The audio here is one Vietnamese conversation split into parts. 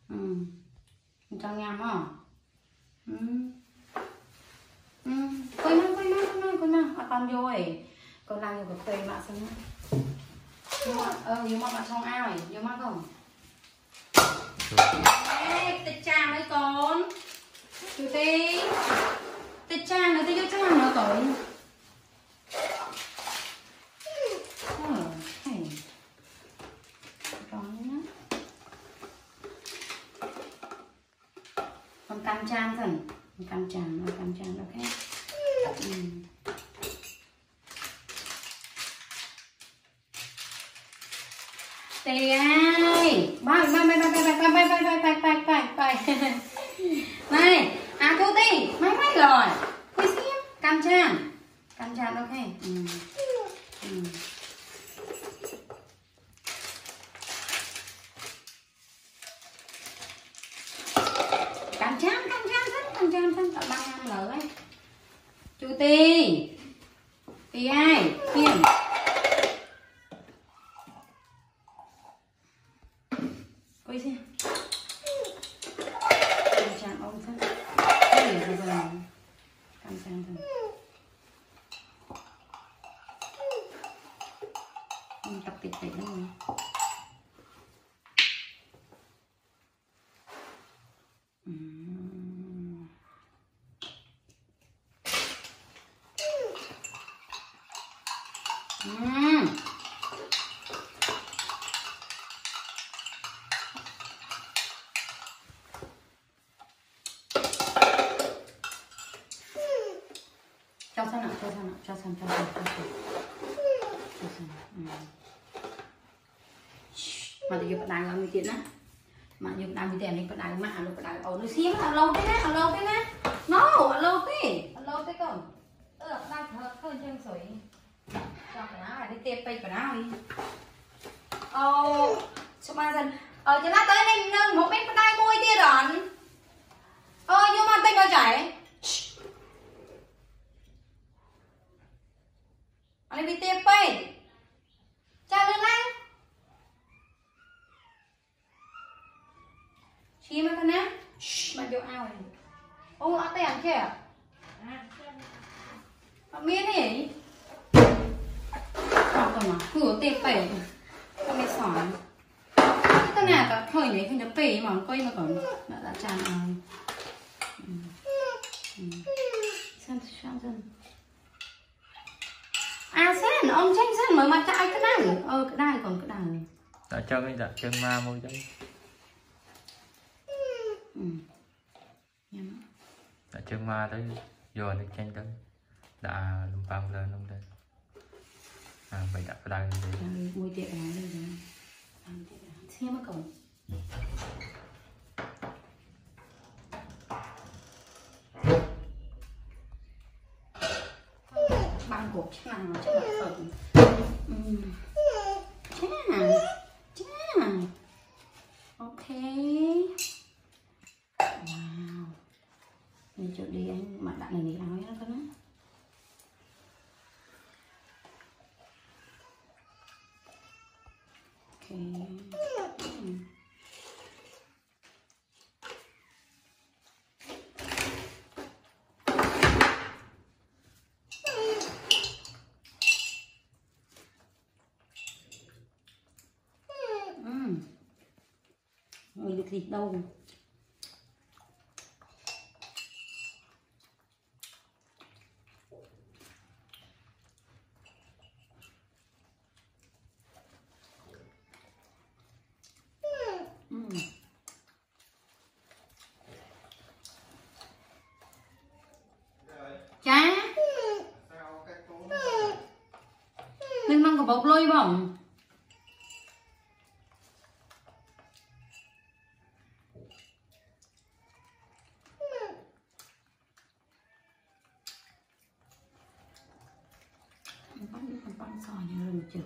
Trong nhằm hả? Coi nào, con vô ấy. Con làm nhiều cái mà xem nhá. Vô mắt xong ao ấy, vô mắt không? Ê, tịch trà đấy con. Judy. Tịch trà nữa, tịch vô trà nữa con. Con cam chan thần, cam chan ok. Tì ai, bay. Này, Judy, máy rồi. Quý xem, cam chan ok. Cam chan thân, tao băng ăn lỡ ấy. Judy, tì ai, khiên. Coi xem. Cam chan ông thân. Cái gì rồi cam chan thân. Tập tịch rồi. Cho xong. Mà tự nhiên bạn làm tiền á. Mà như bạn làm tiền thì bạn làm mà nó bạn nó xiêm lâu thế nè. No, lâu thế con. Đang thật hơn chân sủi. Cho cái áo này đi tiệp cái áo đi. Xong mà dần. Cho nó tới nên một bên tay môi tia đòn. Nhưng mà tay nó chảy. Anh đi tiệp bay. Cha lên anh. Chia mà con á. Mà vô ao này. Ăn tay ăn kìa. Miên hỉ. Còn mà hửa tiệp bay. Con mẹ sỏi. Cái nào cả thời này không được bể mà quay mà còn đã tràn ao. Xem dần. Sen, ông tranh sen mở mặt chạy cái đài. Cái đài còn cái đài. Đã chân ma môi đấy. Đã chân ma tới giờ nó tranh tới. Đã lùm băng lên không đây. Mày đã cái đài đi. Môi tiệm này đi rồi. Xem mà cậu. Băng cột chắc là nó chắc là phận. Chà. Ok. Wow. Mình chụp đi anh mặc đại này đi áo nhá con á. Ok. Mình được thịt đâu. Cha. Mình mang cái bọc lôi bỏng. Bắn sỏi như rừng chữ.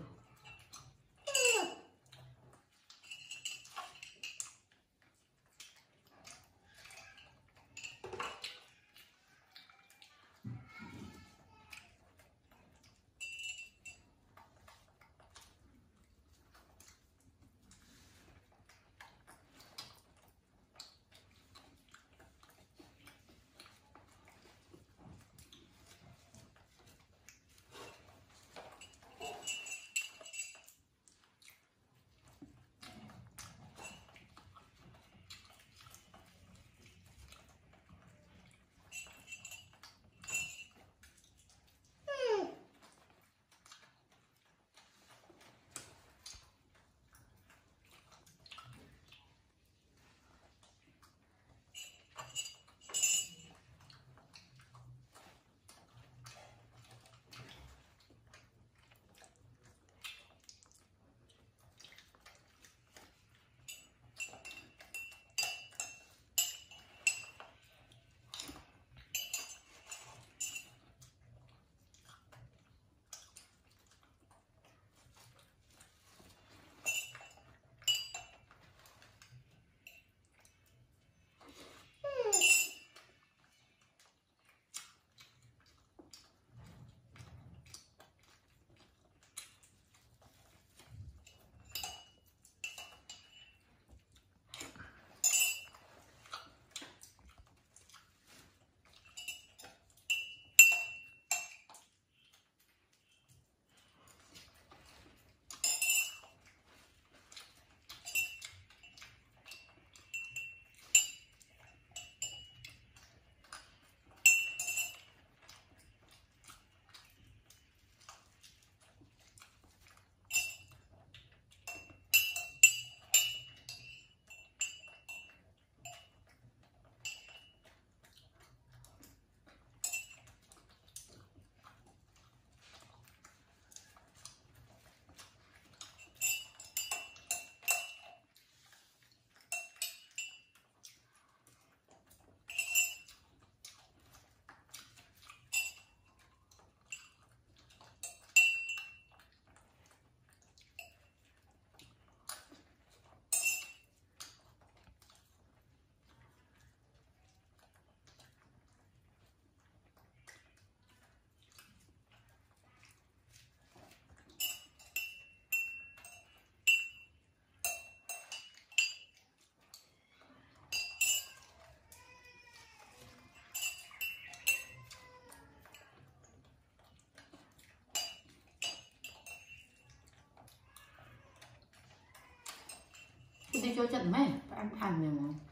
chưa cho trận mấy phải ăn hành rồi mà.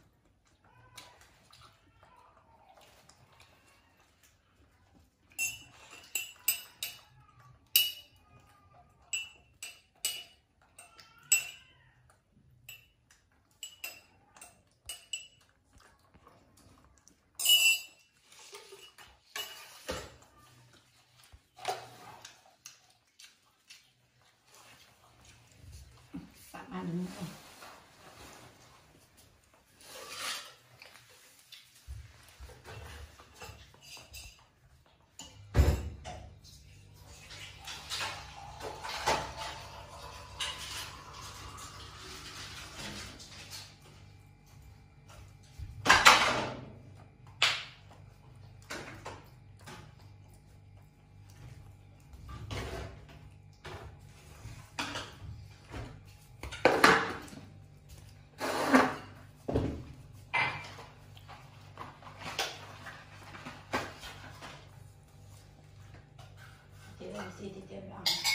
Ăn xì thì chơi